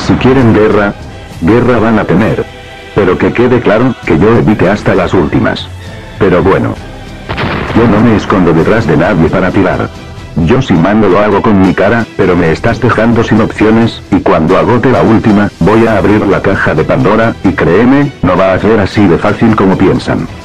Si quieren guerra, guerra van a tener. Pero que quede claro, que yo evite hasta las últimas. Pero bueno. Yo no me escondo detrás de nadie para tirar. Yo si mando lo hago con mi cara, pero me estás dejando sin opciones, y cuando agote la última, voy a abrir la caja de Pandora, y créeme, no va a ser así de fácil como piensan.